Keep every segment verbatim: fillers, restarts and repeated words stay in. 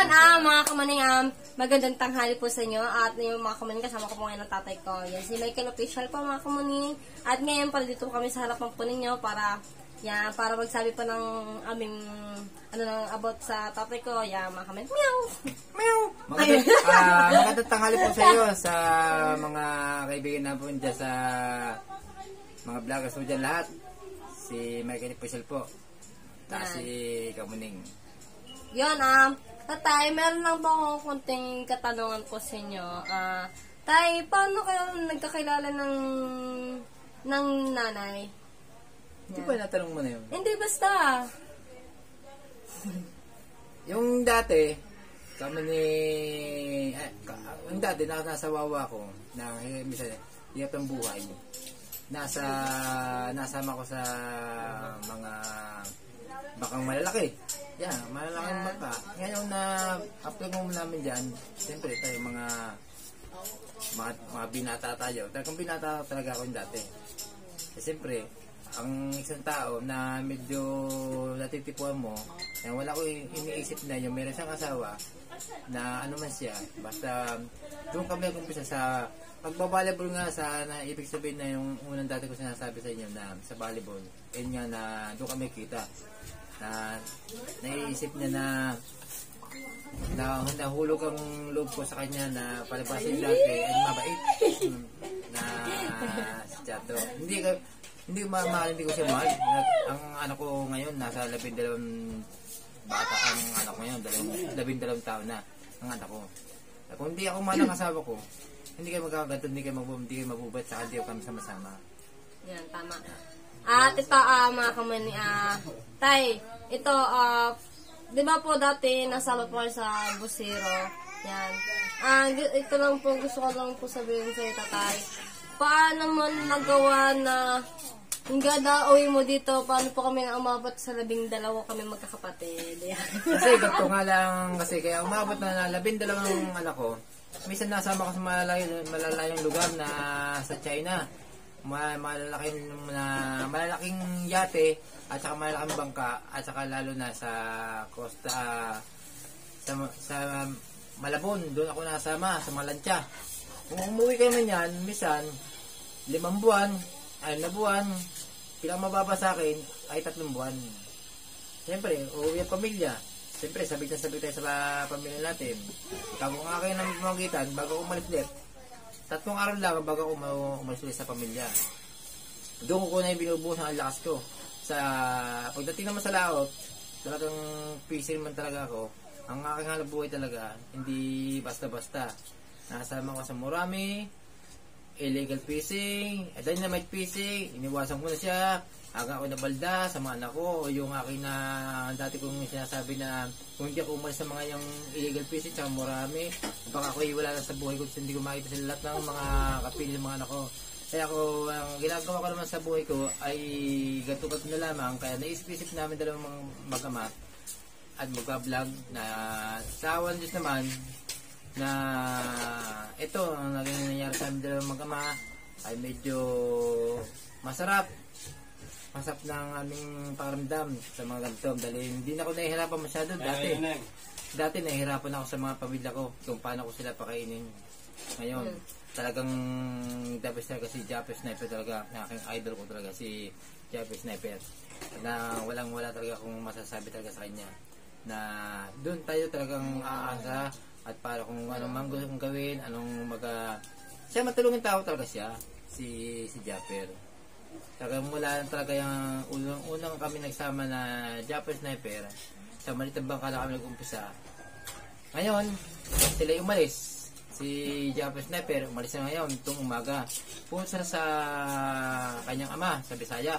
Yan, ah, mga kamaning, um, magandang tanghali po sa inyo. At yung mga kamaning, kasama ko po ngayon ng tatay ko. Yan, si Michael Official po, mga kamaning. At ngayon pala dito kami sa harapan po ninyo para, yan, para magsabi pa ng aming, ano nang about sa tatay ko. Yan, mga kamaning, meow! Meow! Magandang, uh, magandang tanghali po sa iyo sa mga kaibigan na po dyan sa mga vloggers po dyan lahat. Si Michael Official po. Tapos si Kamuning. Yun, um, tatay, meron lang po akong konting katanungan po sa inyo. Ah, tay, paano kayo nagkakilala ng ng nanay? Hindi ba natanong mo na yun? Hindi, basta. Yung dati, kami ni... Eh, yung dati, nasa wawa ko, na minsan, hirap ang buhay. Nasa, nasama ko sa mga bakang malalaki. Yan, malalaking baka. Ngayon na apply mo namin dyan, siyempre tayo mga mga, mga binata tayo. Talagang binata talaga ako yung dati. E, siyempre, ang isang tao na medyo natitipuan mo, yan, wala ko iniisip na yung meron siyang asawa na ano man siya. Basta doon kami nag-umpisa sa pagbabalibol nga sa na ibig sabihin na yung unang dati ko sinasabi sa inyo na sa volleyball. Yun nga na doon kami kita. Na naiisip niya na na nahulog ang loob ko sa kanya na palabasin dati ay mabait na si Chato. Hindi ka hindi mahal, hindi ko siya mahal. Ang anak ko ngayon nasa labing dalawang bata ang anak ko ngayon, dalawang, labing dalawang taon na ang anak ko. Kung hindi ako mahal ang asawa ko, hindi kayo magkakaganto, hindi kayo mabubait, hindi kayo mabubait, saka hindi kami sama-sama. Yan, tama. At ito, uh, mga kamani, ah, uh, tay, ito, ah, uh, di ba po dati nasama po sa Busero? Yan. Ah, uh, ito lang po, gusto ko lang po sabihin sa ito, tay. Paano mo nagawa na hingga daw uwi mo dito, paano po kami na umabot sa labing dalawa kami magkakapatid? Yan. Kasi ganito nga lang, kasi kaya umabot na na labing dalawang anak ko. Minsan nasama ko sa malalayong, malalayong lugar na sa China. Malalaking, na, malalaking yate at saka malalaking bangka at saka lalo na sa costa uh, sa, sa Malabon, doon ako nasama sa Malansya. Kung umuwi kayo man yan, minsan limang buwan, ay na buwan, pilang mababa sa akin ay tatlong buwan. Siyempre, uuwi ang pamilya. Siyempre, sabit na sabit tayo sa pamilya natin. Bago nga kayo nang pamagitan, bago umalis ulit, tatlong araw lang bago ako umalis ulit sa pamilya. Doon ko na yung binubuhos ang lakas ko. Sa pagdating naman sa laot, talagang fishing man talaga ako. Ang aking hanap buhay talaga, hindi basta-basta. Nakasama ko sa Murami, illegal fishing, dynamite fishing, iniwasan ko na siya. Aga ako nabalda sa mga anak ko, o yung aking na dati kong sinasabi na kung hindi ako umalis sa mga yung illegal fishing sa Murami, baka ako iwala na sa buhay ko, hindi ko makita sila lahat ng mga kapilya ng mga anak ko. Kaya ako, ang ginagawa ko naman sa buhay ko ay gato-gato na lamang, kaya naisip-isip namin dalawang mga mag-ama at magpa-vlog na sa awan Diyos naman na ito, ang naging nangyari sa amin dalawang mag-ama ay medyo masarap. Masarap ng aming pakiramdam sa mga ganito. Dahil hindi na ako nahihirapan masyado dati. Dati nahihirapan ako sa mga pamilya ko kung paano ko sila pakainin. Ngayon, talagang the best talaga si Japper Sniper talaga. Aking idol ko talaga si Japper Sniper. Na walang wala talaga kung masasabi talaga sa kanya. Na doon tayo talagang aasa at para kung anong mang gusto kong gawin, anong maga... Siya matulungin tao talaga siya, si si Japper. Talagang mula talaga yung unang, unang kami nagsama na Japper Sniper, sa malitang bangka na kami nag-umpisa. Ngayon, sila umalis. Si Japper Sniper, umalis na ngayon, itong umaga. Punta sa kanyang ama, sa Bisaya.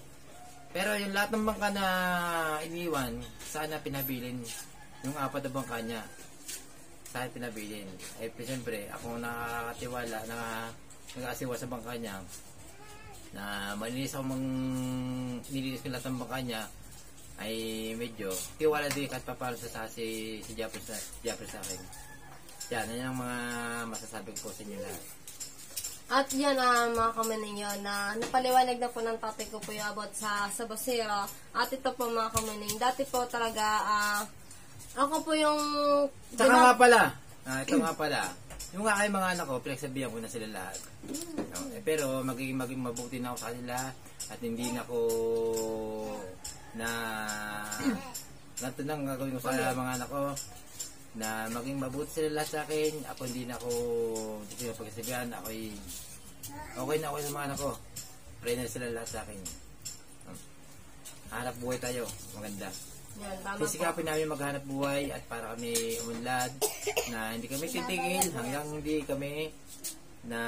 Pero yung lahat ng bangka na iniwan, sana pinabilin yung apat na bangka niya. Sana pinabilin. Eh, siyempre, ako nakakatiwala na nag-aasiwa sa bangka niya na malinis ako mang nilinis ko lahat ng bangka niya ay medyo tiwala din kahit papalo sa si, si Japper sa, Japper sa akin. Yan, yan ang mga masasabi ko sa inyo lahat. At yan, uh, mga kamaninyo, na napaliwanag na po ng tatay ko po yung about sa, sa Busero. At ito po mga kamaning, dati po talaga, uh, Ako po yung... Tsaka nga pala, ah, ito nga pala, yung aking mga anak ko, pinagsabihan ko na sila lahat. No? Eh, pero magiging, maging mabuti na ako sa kanila at hindi na ko na natunang gagawin ko sa mga anak ko na maging mabuti sila lahat sa akin. Ako hindi na ako hindi ko pagsasabihan. Ako okay na ako sa mga anak ko. Pray na sila lahat sa akin. Hanap buhay tayo. Maganda. Yan, tama po. Sisikapin namin maghanap buhay at para kami umunlad na hindi kami titigil hanggang hindi kami na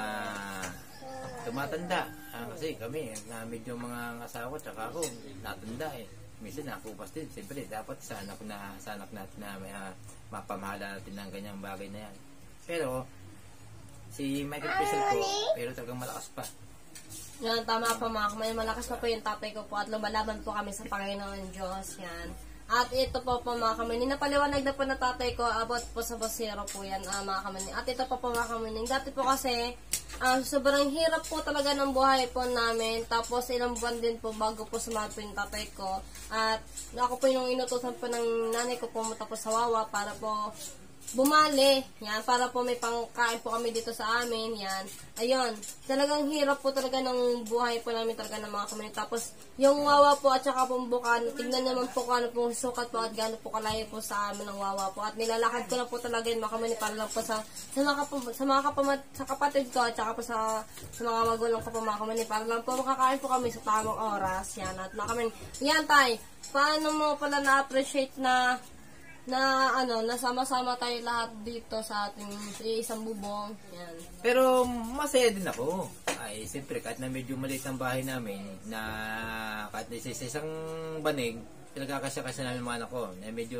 tumatanda. Ah, kasi kami, na medyo mga asawa tsaka ako, natanda eh. Minsan nakupas din. Siyempre, dapat sa anak, na, sa anak natin na may, uh, mapamahala natin ng ganyang bagay na yan. Pero, si Michael Pesel po, pero talagang malakas pa. Yan, tama po mga kamay. Malakas pa po yung tatay ko po at lumalaban po kami sa Panginoon Diyos. Yan. At ito po po mga kamay. Napaliwanag na po na tatay ko about po sa Bosero po yan uh, mga kamay. At ito po po mga kamay. Dati po kasi uh, sobrang hirap po talaga ng buhay po namin. Tapos ilang buwan din po bago po sumama po yung tatay ko. At ako po yung inutusan po ng nanay ko pumunta po sa Wawa para po bumali, yan, para po may pangkain po kami dito sa amin, yan. Ayun, talagang hirap po talaga ng buhay po namin talaga ng mga kami. Tapos, yung Wawa po at saka pong Bukan, tignan naman po kung ano pong sukat po at gano'n po kalayo po sa amin ng Wawa po. At nilalakad ko lang po talaga yung mga kami para lang po sa, sa mga, kapam, sa mga kapamat, sa kapatid ko at saka po sa, sa mga magulang ko po mga kami para lang po makakain po kami sa tamang oras, yan. At mga kami, yan tay, paano mo pala na-appreciate na na ano, nasama-sama tayo lahat dito sa ating isang bubong. Yan. Pero masaya din ako. Ay, siyempre, kahit na medyo maliit ang bahay namin, na kahit na isa isang banig, pinagkakasya-kasya namin mga anak ko, na medyo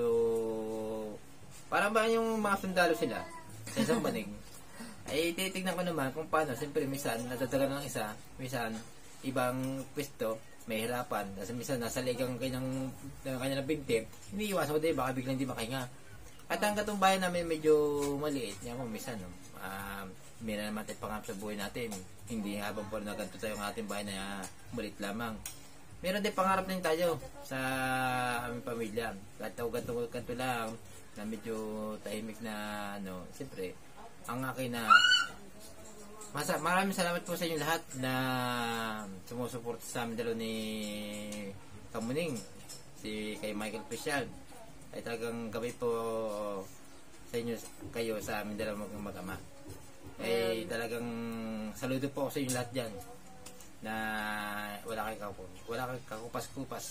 parang ba yung mga sundalo sila sa isang banig. Ay, titignan ko naman kung paano. Siyempre, minsan, nadadagan ng isa, minsan, ibang pwesto, may hirapan. Kasi minsan nasa ligang kanyang, kanyang bigtip, hindi iwasan ko dahil baka biglang di makahinga. At ang katong bayan namin medyo maliit. Yan ko, minsan, no? uh, may na naman tayo pangarap sa buhay natin. Hindi habang po na ganito tayo ang ating bahay na uh, maliit lamang. Meron din pangarap din tayo sa aming pamilya. Kahit ako ganito, ganito lang, na medyo tahimik na, ano, siyempre, ang akin na Masa, maraming salamat po sa inyo lahat na sumusuporta sa amin dalawa ni Kamuning, si kay Michael Pesel. Ay talagang gabi po sa inyo, kayo sa amin dalawa mag-ama. Ay talagang saludo po ako sa inyo lahat dyan na wala kayo kakupas, wala kayo kakupas-kupas.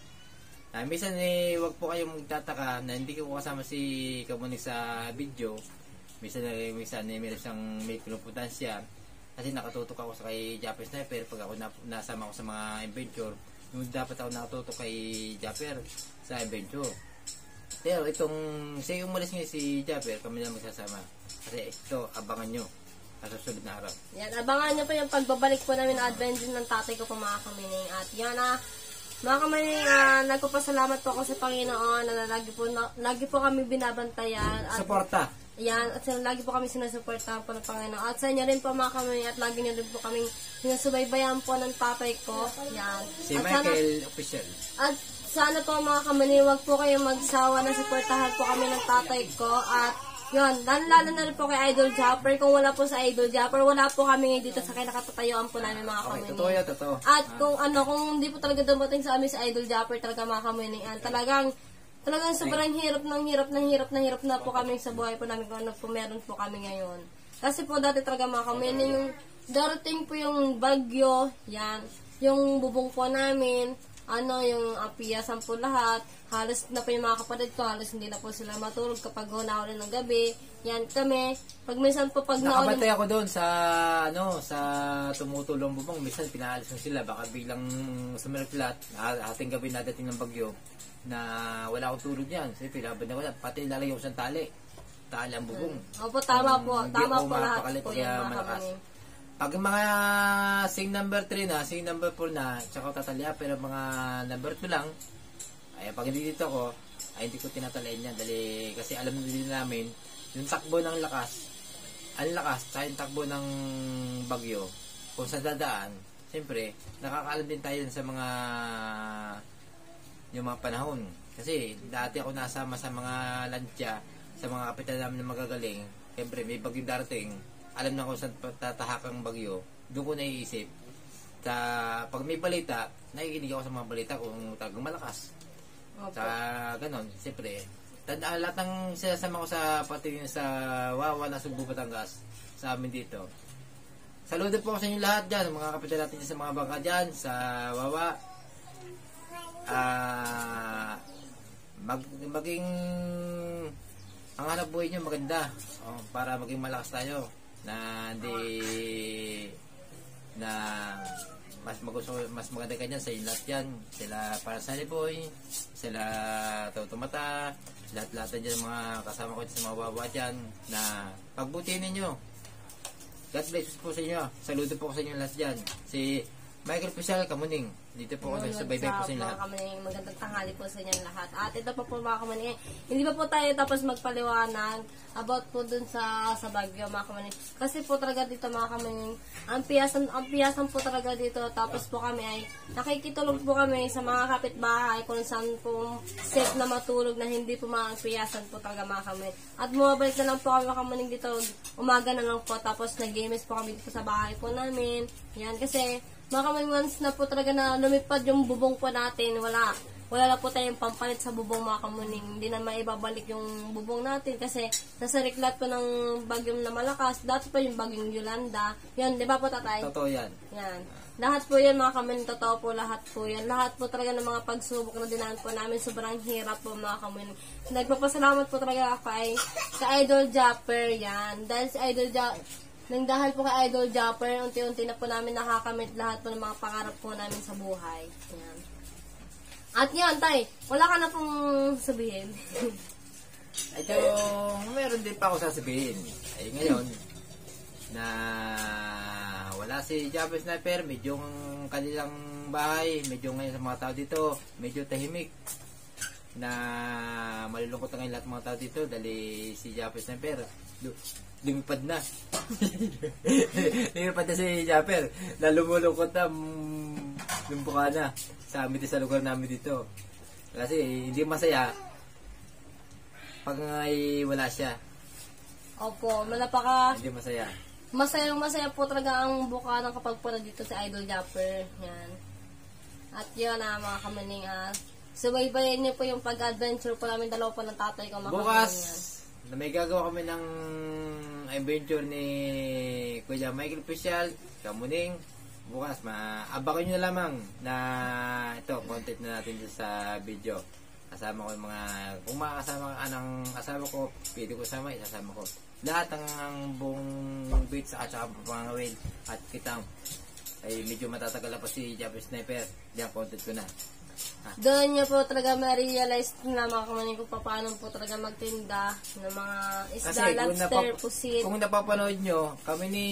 Ah, minsan eh, wag po kayong magtataka na hindi ko kasama si Kamuning sa video. Minsan na minsan eh, meron siyang may pinupuntansya kasi nakatutok ako sa kay Japper Sniper pag ako na, nasama ko sa mga adventure. Yung dapat ako nakatutok kay Japper sa adventure. Pero itong siya umalis ngayon si Japper, kami na magsasama. Kasi ito, abangan nyo sa susunod na araw. Yan, abangan nyo po yung pagbabalik po namin na adventure ng tatay ko po mga kamining. At yan ah, mga kamining, uh, nagpapasalamat po ako sa Panginoon na lagi po, na, lagi po kami binabantayan. At suporta. Yan, at lagi po kami sinusuportahan po ng Panginoon. At sa inyo rin po mga kami, at lagi nyo rin po kaming sinusubaybayan po ng tatay ko. Yan. Si at Michael sana, Official. At sana po mga kami, huwag po kayong magsawa na suportahan po kami ng tatay ko. At yun, lalo na rin po kay Idol Japper. Kung wala po sa Idol Japper, wala po kami dito sa kinakatatayuan po namin mga kami. Okay, totoo yan, totoo. At kung ano, kung hindi po talaga dumating sa amin sa Idol Japper, talaga mga kami, talagang Talagang sobrang hirap ng hirap ng hirap na hirap na po kami sa buhay po namin kung ano po meron po kami ngayon. Kasi po dati talaga mga kami, yung darating po yung bagyo, yan, yung bubong po namin, ano, yung apiyasan po lahat, halos na po yung mga kapatid ko, halos hindi na po sila matulog kapag hunahuli ng gabi. Yan kami, pag minsan po pag nakabantay ako doon sa, ano, sa tumutulong bubong, minsan pinaalis mo sila, baka biglang sumiraklat, ating gabi na dating ng bagyo, na wala akong tulog yan. Kasi pinaban na ko yan. Pati lalagyan ko sa tali. Tali ang bubong. Hmm. Opo, tama po. Um, tama po lahat po yan, malakas. Pag mga sing number three na, sing number four na, tsaka ko tataliya, pero mga number two lang, ay pag hindi dito ako, ay hindi ko tinatalian yan. Dali, kasi alam din namin, yung takbo ng lakas, ang lakas, tayo yung takbo ng bagyo, kung sa dadaan, siyempre, nakakaalam din tayo sa mga yung mga panahon. Kasi dati ako nasama sa mga lansya, sa mga kapitan namin na magagaling. Siyempre, may bagyo darating. Alam na ko saan tatahakang bagyo. Doon ko naiisip. Sa, pag may balita, nakikinig ako sa mga balita kung talagang malakas. Opo. Sa ganon, siyempre. Tanda, lahat ng sinasama ko sa pati sa Wawa na Subo, Batangas, sa amin dito. Saludo po ako sa inyo lahat dyan, mga kapitan natin dyan sa mga bangka dyan, sa Wawa. Ah... Mag, maging ang hanap buhay nyo maganda, oh, para maging malakas tayo na hindi na mas magusto, mas maganda kanyan sa inyo lahat yan, sila para sa Boy, sila Tautumata, lahat-lahat dyan mga kasama ko sa mga baba dyan na pagbutihin ninyo. God bless po sa inyo. Saludo po ko sa inyo lahat dyan. Si Michael Pishal Kamuning. Dito po ako sa baybay po sa inyo lahat. Mga kamaning, magandang tanghali po sa inyo lahat. At ito pa po mga kamaning, hindi pa po tayo tapos magpaliwanag about po dun sa sa Baguio mga kamaning. Kasi po talaga dito mga kamaning, ang piyasan, ang piyasan po talaga dito. Tapos po kami ay nakikitulog po kami sa mga kapitbahay kung saan po safe na matulog na hindi po mga piyasan po talaga mga kamaning. At bumabalik na lang po kami mga kamaning dito, umaga na lang po. Tapos nag-games po kami dito sa bahay po namin. Yan kasi mga kamaning, once na po talaga na lumipad yung bubong po natin, wala. Wala na po tayong pampalit sa bubong mga kamuning. Hindi na maibabalik yung bubong natin kasi nasa reklat po ng bagyong na malakas. Dati pa yung bagyong Yolanda. Yan, di ba po tatay? Totoo yan. Yan. Lahat po yan mga kamuning, totoo po lahat po yan. Lahat po talaga ng mga pagsubok na dinaan po namin, sobrang hirap po mga kamuning. Nagpapasalamat po talaga ako kay, kay Idol Japper yan. Dahil si Idol Japper, nang dahil po kay Idol Japper, unti-unti na po namin nakakamit lahat po ng mga pangarap po namin sa buhay. Yan. At yan, tay, wala ka na pong sabihin. Ito, meron din pa ako sasabihin. Ay ngayon, na wala si Japper Sniper, medyo ang kanilang bahay, medyo ngayon sa mga tao dito, medyo tahimik. Na malulungkot na ngayon lahat ng mga tao dito dahil si Japper Sniper lumipad na. Lumipad na si Japper na lumulungkot na, lumbuka na sa amin sa lugar namin dito. Kasi hindi masaya pag ay wala siya. Opo, malapaka. Hindi masaya. Masayang masaya po talaga ang buka ng kapag po dito si Idol Japper. Yan. At yun na mga kamaning, ah, subaybayan niyo po yung pag-adventure po namin dalawa po ng tatay ko. Bukas, na may gagawa kami ng adventure ni Kuya Michael Pishal, Kamuning. Bukas, maabakan nyo na lamang na ito, content na natin sa video. Kasama ko yung mga, kung makakasama ka ng kasama ko, pwede ko sama, isasama ko. Lahat ng buong beats at saka pangawin at kitang ay medyo matatagal pa si Japper Sniper. Diyan, content ko na. Ah. Doon niya po talaga ma-realize na mga kamaning kung paano po talaga magtinda ng mga isda, lobster, pusit. Kung napapanood nyo, kami ni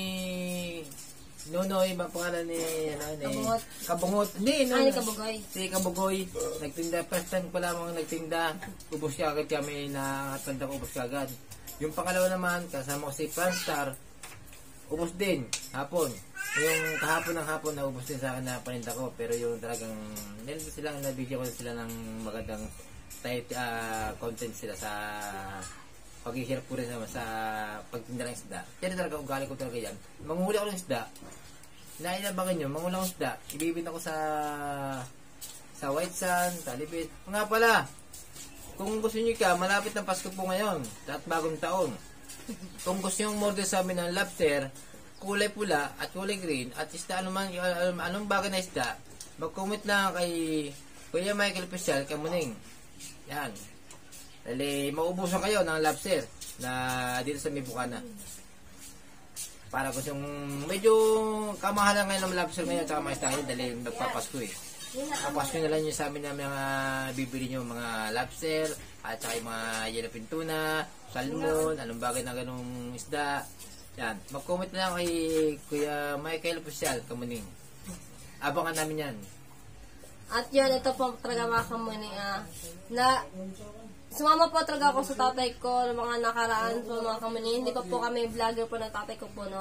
Nonoy, mga pangalan ni, ano, ni Kabungot. Kabungot. Hindi, no, Ay, ni Kabugoy. Si Kabugoy, nagtinda, first time ko lamang nagtinda, ubos kagad kami na tanda ko, ubos kagad. Yung pangalawa naman, kasama ko si Franstar, ubos din, hapon. Yung kahapon ng hapon, naubos din sa akin na paninda ko, pero yung talagang, nilito silang, nabigyan ko sila ng magandang type, uh, content sila sa paghihirap ko rin naman sa pagtinda ng isda. Yan talaga, ugali ko talaga yan. Manguhuli ako ng isda, nainabangan nyo, manguhuli ako ng isda, ibibinta ko sa sa White Sand, Talipit. Nga pala, kung gusto nyo ka, malapit ng Pasko po ngayon, at bagong taon. Kung gusto nyo umorder sa amin ng lobster, kulay pula at kulay green at isda anuman, anong bagay na isda, mag-comment lang kay Kuya Michael Pishal Kamuning. Yan. Dali, maubusan kayo ng lobster na dito sa Mibukana. Para kung yung medyo kamahalan ngayon ng lobster ngayon at mga isdahin dali magpapasko eh. Papasko na lang nyo sa amin na mga bibili nyo mga lobster at saka yung mga yellowfin tuna, salmon, anong bagay na ganung isda. Yan, mag-comment na lang kay Kuya Michael Pishal Kamuning. Abangan namin yan. At yan, ito po talaga mga kamuning, ah, na sumama po talaga ako sa tatay ko ng mga nakaraan po mga kamuning. Hindi pa po kami vlogger po ng tatay ko po noon.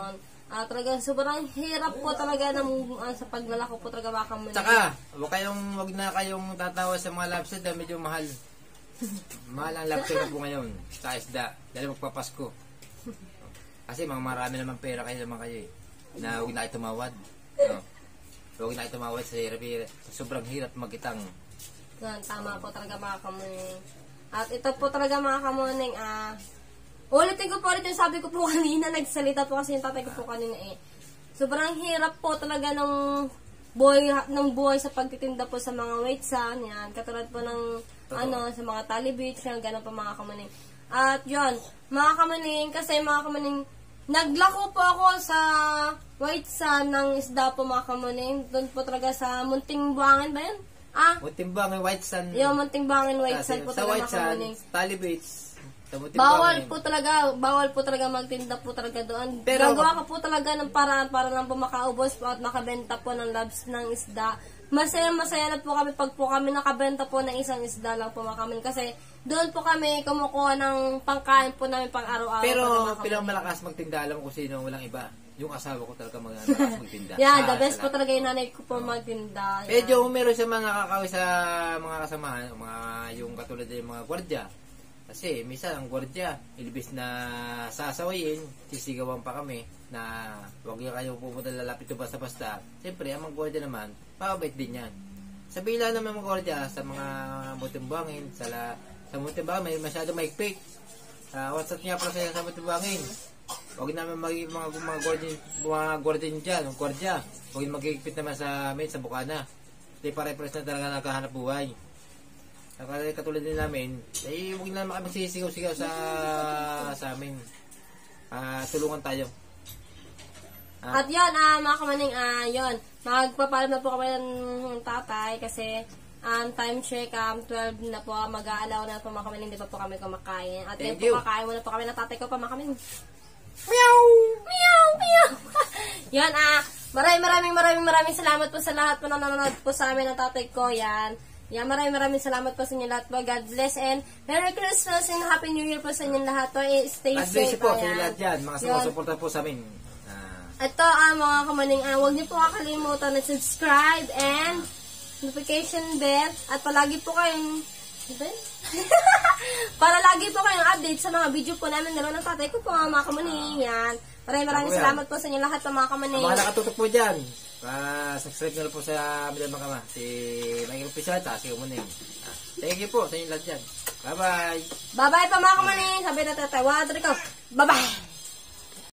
Ah, talagang sobrang hirap po talaga ng ah, sa paglalako po talaga mga kamuning. Tsaka, wag kayong, wag na kayong tatawa sa mga lobster dahil medyo mahal. Mahal ang lobster na po ngayon sa isda dahil magpapasko. Kasi mga marami naman pera kayo naman kayo eh. Na huwag na kayo tumawad. No? Huwag na kayo tumawad sa hirap-hirap. Sobrang hirap magitang. Yan, tama po talaga mga kamuning. At ito po talaga mga kamuning, ah, ulitin ko po ulit yung sabi ko po kanina, nagsalita po kasi yung tatay ko po kanina eh. Sobrang hirap po talaga ng buhay, ng buhay sa pagtitinda po sa mga waitsan, yan. Katulad po ng, ano, sa mga tally beach, yan, ganun po mga kamaning. At yun, mga kamaning, kasi mga kamaning, naglako po ako sa waitsan ng isda po mga kamaning. Doon po talaga sa Munting Buangin ba yun? Ah, Munting Buangin, White Sand. yung Munting Buangin waitsan po Sa talaga White mga Sand, kamaning. Tally Beach. Bawal po talaga, bawal po talaga magtinda po talaga doon. Pero, gagawa ka po talaga ng paraan para lang po makaubos po at makabenta po ng labs ng isda. Masaya-masaya na po kami pag po kami nakabenta po ng isang isda lang po mga kami. Kasi doon po kami kumukuha ng pangkain po namin pang araw-araw. pero pilang malakas magtinda, alam ko sino walang iba. Yung asawa ko talaga mag- malakas magtinda. Yeah, the Ah, best po salamat. talaga yung nanay ko po magtinda. Yan. Medyo meron siya mga nakakawin sa mga kasamahan, mga yung katulad ng mga gwardiya. Kasi minsan ang gwardiya, ilibis na sasawayin, sisigawan pa kami na huwag niya kayo pupunta lalapit o basta-basta. Siyempre, ang mga gwardiya naman, mababait din yan. Sa bila naman mga gwardiya, sa mga mutimbangin, sa, la, sa mutimbangin, may masyado maikpik. Sa WhatsApp niya pala sa, sa mutimbangin. Huwag naman mag, mga, mga gwardiya, mga gwardiya dyan, mga gwardiya. Huwag magigpit naman sa amin, sa Bukana. Hindi pare-pares na talaga nakahanap buhay. Kasi katulad din namin, eh, huwag na naman kami sisigaw-sigaw sa sa amin. Ah, tulungan tayo. Ah. At yun, ah, mga kamaning, ah, yun, magpapalam na po kami ng tatay kasi um, time check, um, twelve na po, mag-aalaw na po mga kamaning, di pa po kami kumakain. At yun Thank po, you. kakain muna po kami ng tatay ko pa mga kamaning. Meow! Meow! Meow! Yan, ah, maraming maraming maraming maraming salamat po sa lahat po na nanonood po sa amin ng tatay ko, yan. Yan, maraming maraming salamat po sa inyo lahat po. God bless and Merry Christmas and Happy New Year po sa inyo lahat po. Eh, stay God bless safe. you po sa ayan. inyo lahat dyan. Mga Yun. sumusuporta po sa amin. Ah, Ito, ah, mga kamaning, ah, huwag niyo po kakalimutan na subscribe and notification bell. At palagi po kayong, ano ba yun? Para lagi po kayong update sa mga video po namin nila ng tatay ko po, mga kamaning. Yan. Maraming maraming Ako yan. salamat po sa inyo lahat, mga kamaning. ang mga nakatutok po dyan, ah, subscribe nyo na po sa Milan Makama. Si Michael Pisata, si Umuning. Ah, thank you po sa inyo lahat dyan. Bye-bye. Bye-bye pa, mga kamaning. Sabi na tatay, one, three, go. Bye-bye.